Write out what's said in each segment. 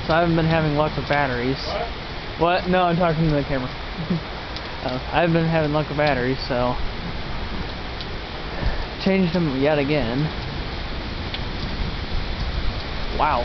so I haven't been having luck with batteries. What? No, I'm talking to the camera. I haven't been having luck with batteries, so changed them yet again. Wow.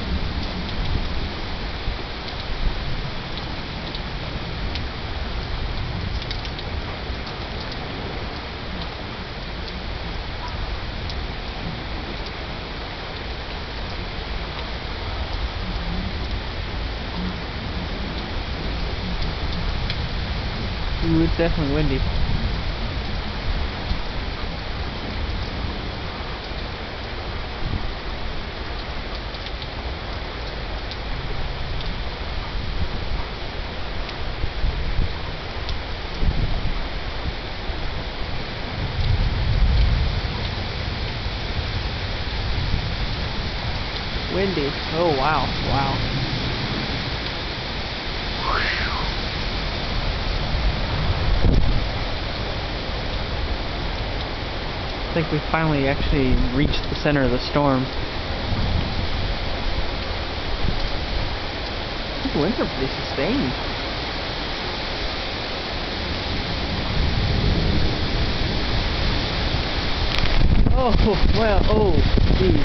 Ooh, it's definitely windy. Windy. Oh wow, wow. I think we finally actually reached the center of the storm. The winds are pretty sustained. Oh, well, oh, geez.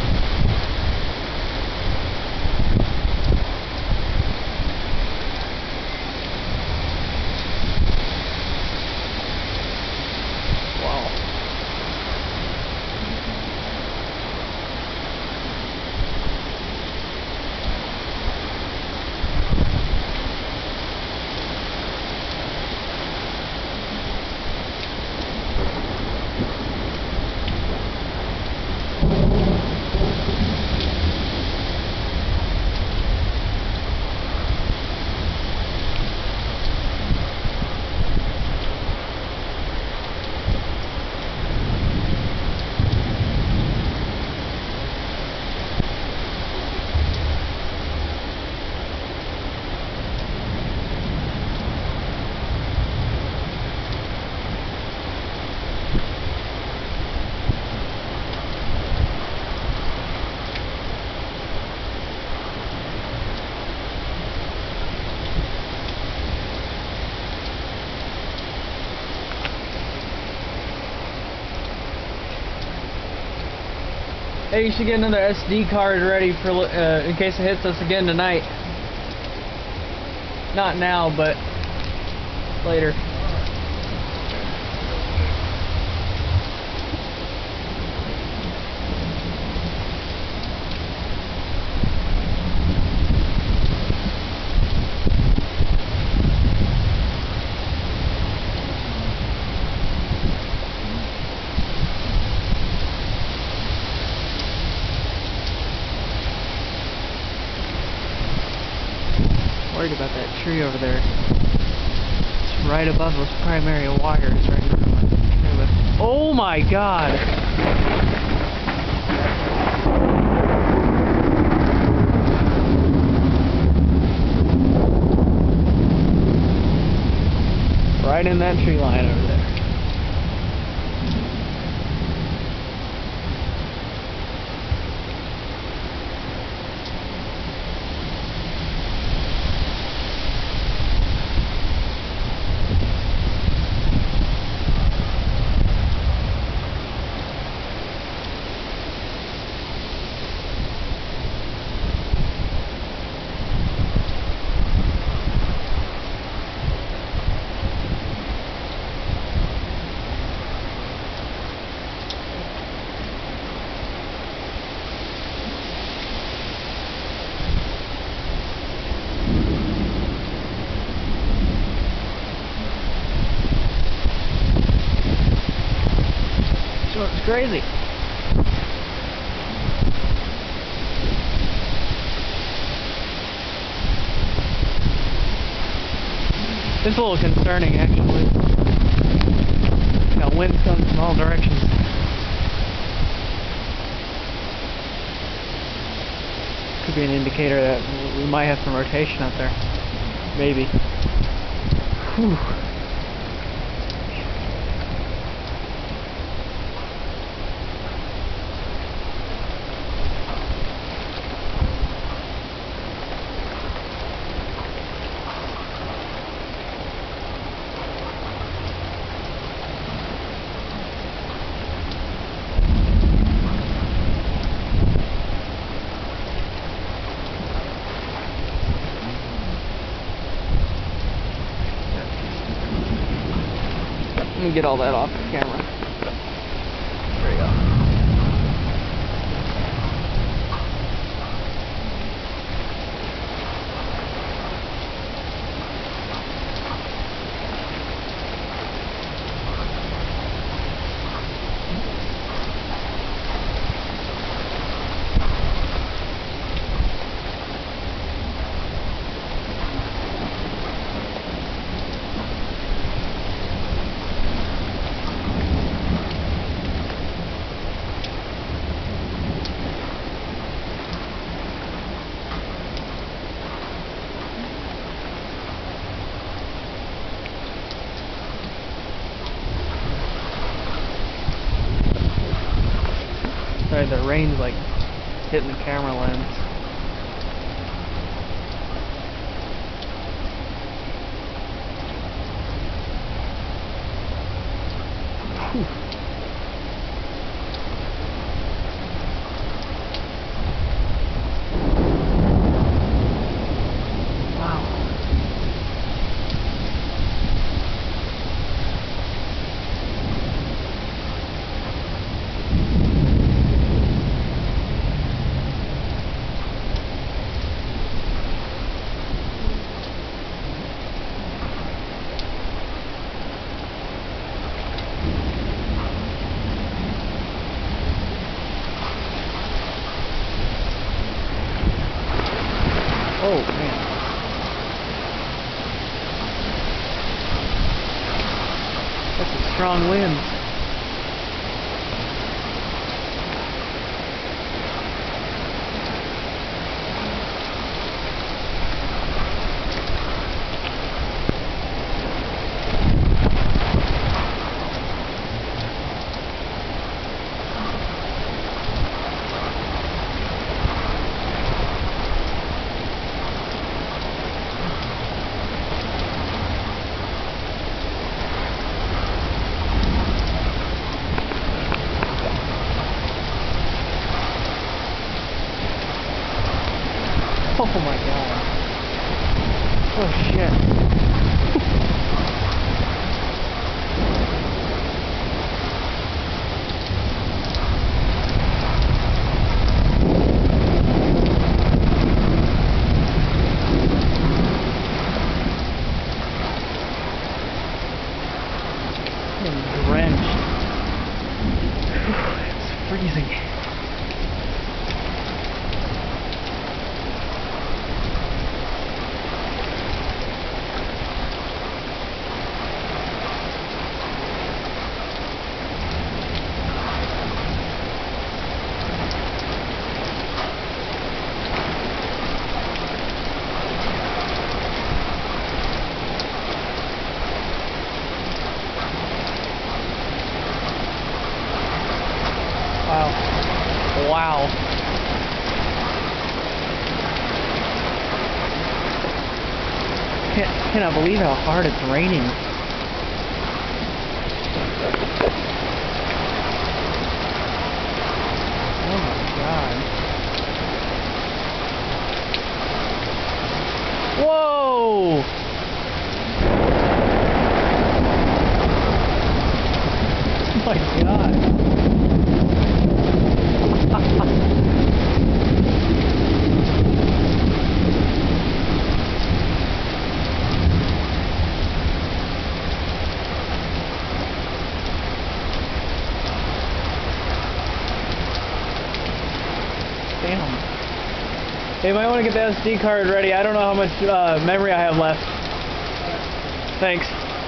Hey, you should get another SD card ready for in case it hits us again tonight. Not now, but later. Worried about that tree over there. It's right above those primary wires right now. Oh my god! Right in that tree line over there. It's crazy. It's a little concerning, actually. Got wind coming from all directions. Could be an indicator that we might have some rotation out there. Maybe. Whew. Let me get all that off the camera. There you go. Sorry, the rain's like hitting the camera lens. Whew. Oh, man. That's a strong wind. Oh my god. Oh shit. I'm drenched. It's freezing. Wow. Wow. Cannot believe how hard it's raining. Oh my god. Whoa! Oh my god. Damn. Hey, you might want to get the SD card ready. I don't know how much memory I have left. Thanks.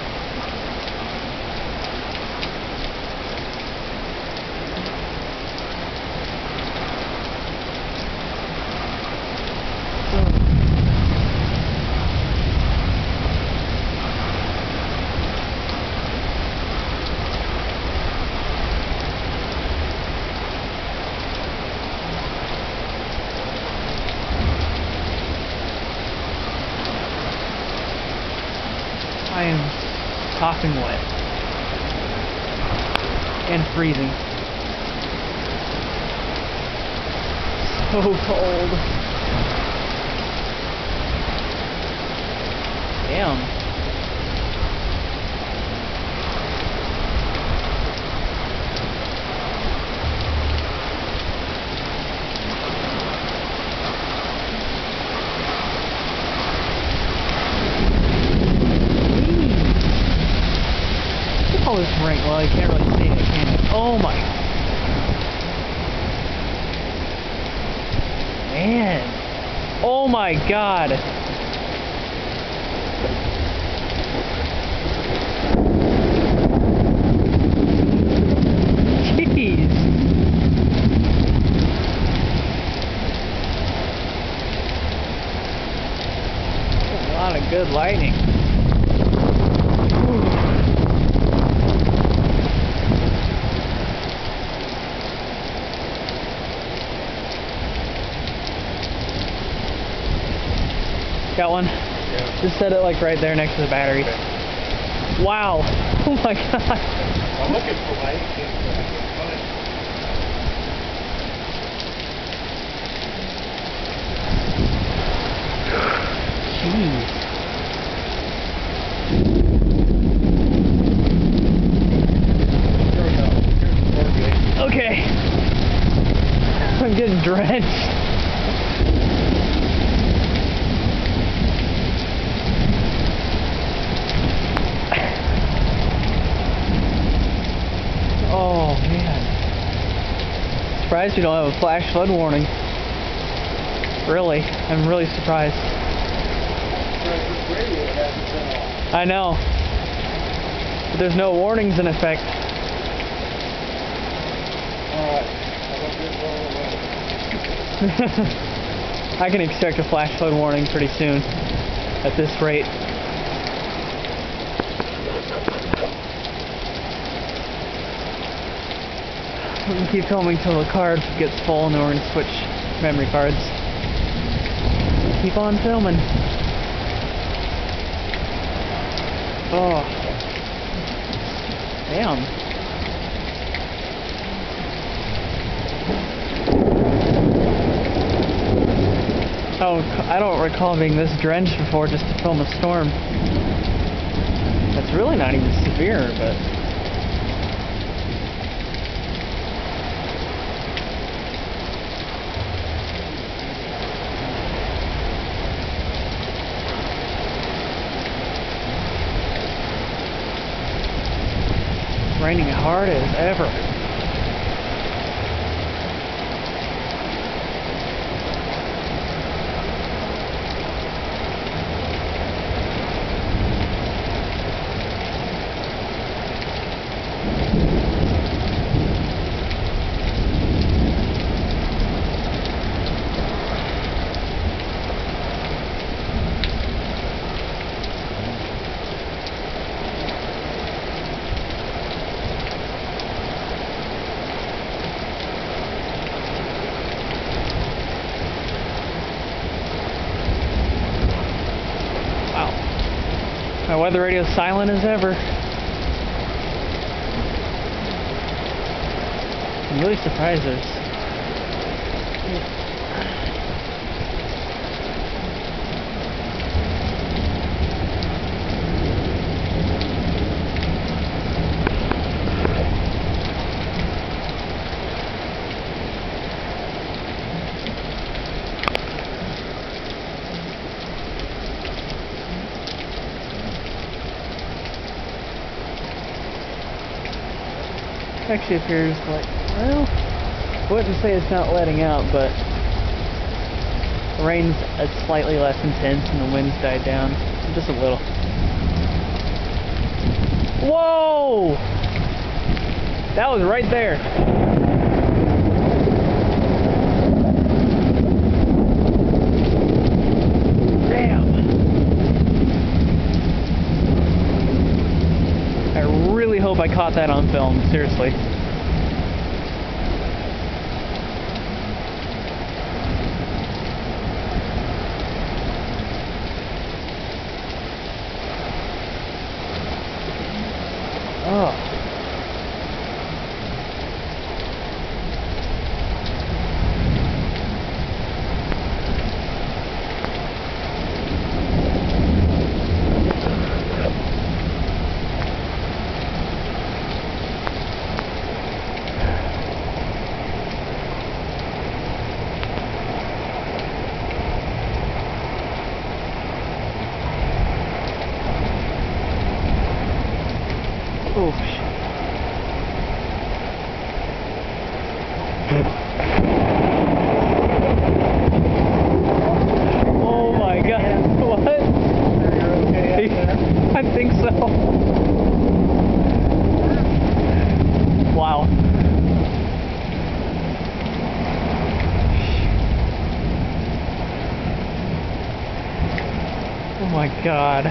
I am sopping wet and freezing. So cold. Damn. ring. Well, you can't really see it, can you? Oh my. Man. Oh my god. Jeez. A lot of good lighting. Got one? Yeah. Just set it like right there next to the batteries. Okay. Wow. Oh my god. I'm looking for light. Jeez. Okay. I'm getting drenched. Oh man. Surprised you don't have a flash flood warning. Really. I'm really surprised. I know. But there's no warnings in effect. I can expect a flash flood warning pretty soon at this rate. We can keep filming till the card gets full and then we're going to switch memory cards. Keep on filming. Oh. Damn. I don't recall being this drenched before just to film a storm. It's really not even severe, but... raining hard as ever. My weather radio is silent as ever. I'm really surprised there's... actually appears like, well, I wouldn't say it's not letting out, but the rain's slightly less intense and the wind's died down just a little. Whoa! That was right there. Damn. I really hope I caught that on film, seriously. Oh. Oh my god.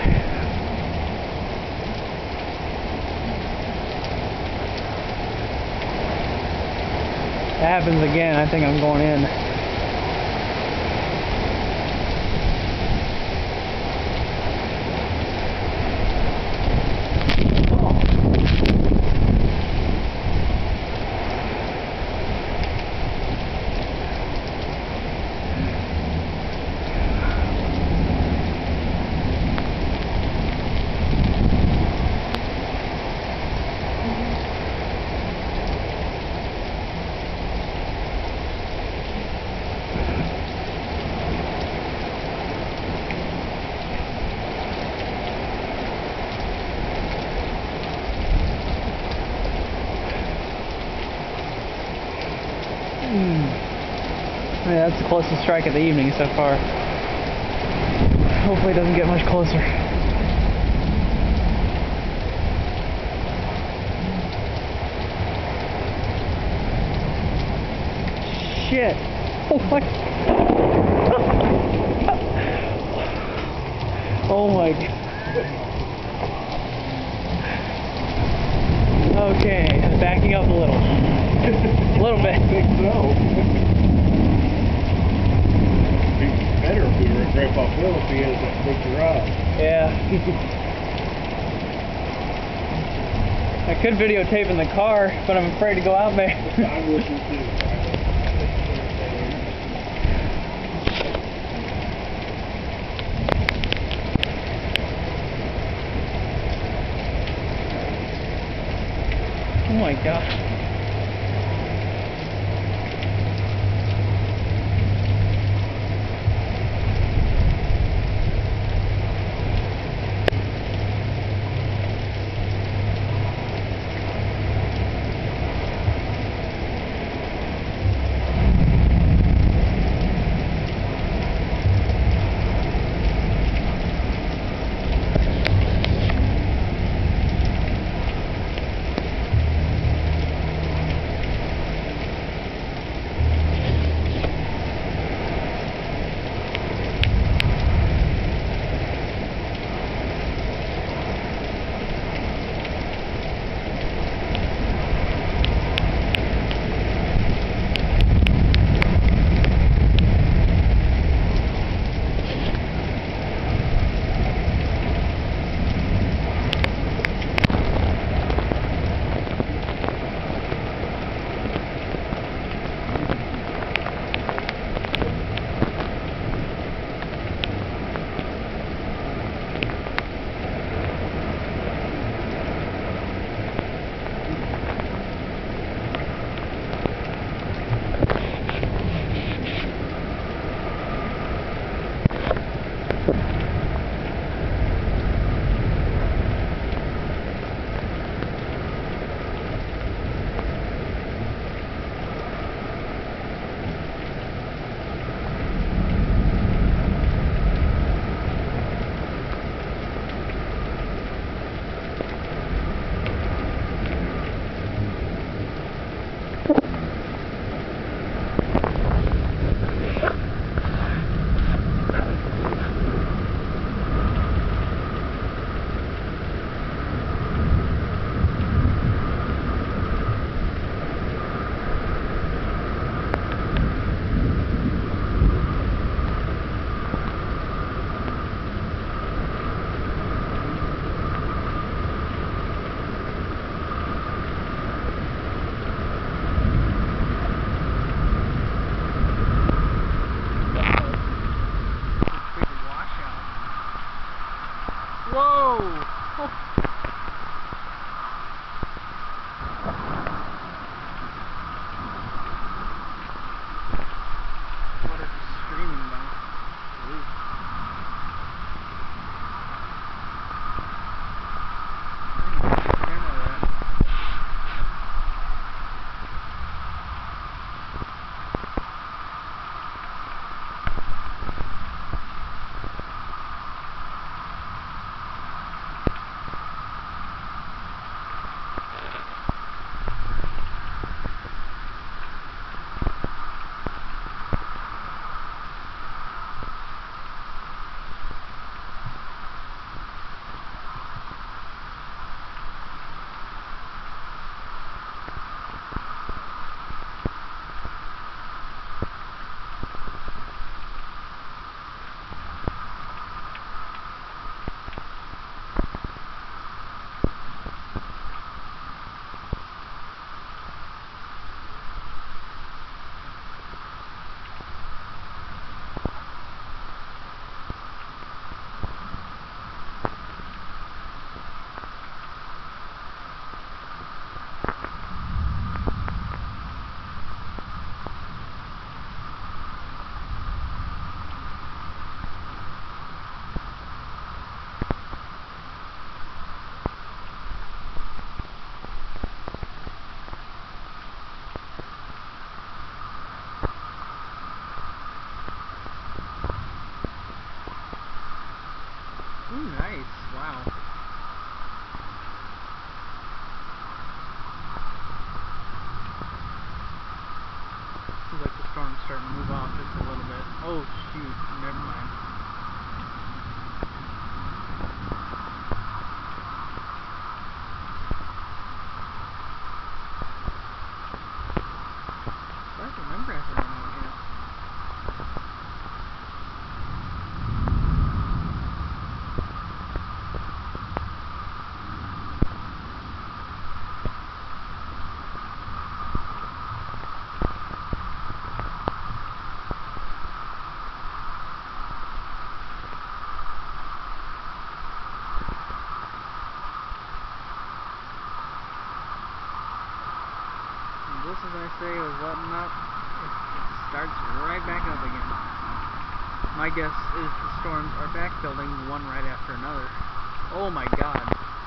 That happens again, I think I'm going in. Yeah, that's the closest strike of the evening so far. Hopefully it doesn't get much closer. Shit. Oh my. Oh my god. Okay, backing up a little. A little bit. I think so. It'd be better if we were at Grandpa Phil if he has that big garage. Yeah. I could videotape in the car, but I'm afraid to go out there. I wish we could. Oh my god. nice. Wow. Seems like the storm's starting to move off just a little bit. Oh shoot, never mind. I don't remember having one out here. Just as I say it was letting up, it starts right back up again. My guess is the storms are back building one right after another. Oh my god.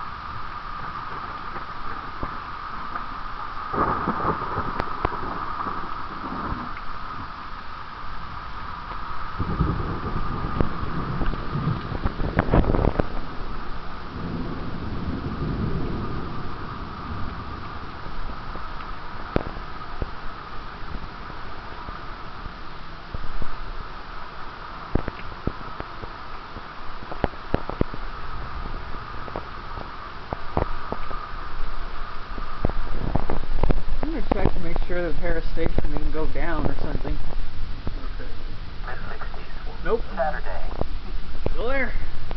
I'm gonna check to make sure that Paris Station didn't go down or something. Okay. Mid-60s. Nope. Saturday. Still there.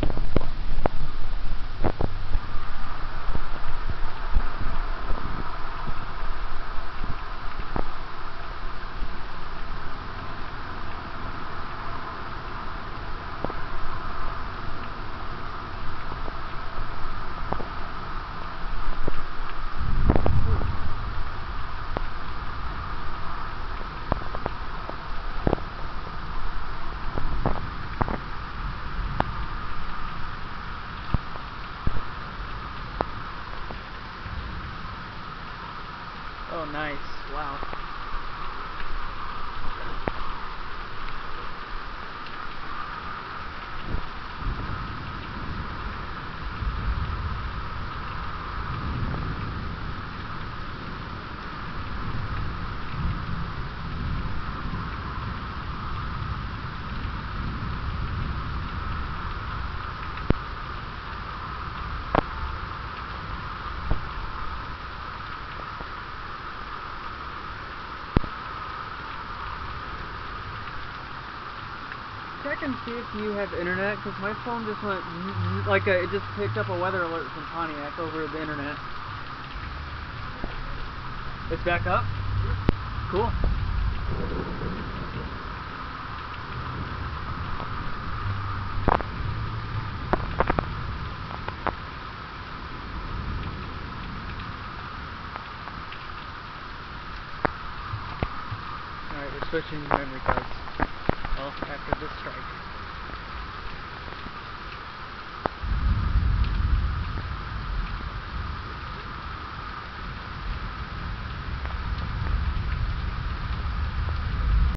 Oh, nice. Wow. Check and see if you have internet, because my phone just went, like, it just picked up a weather alert from Pontiac over the internet. It's back up? Cool. Alright, we're switching memory cards. Well, after this strike.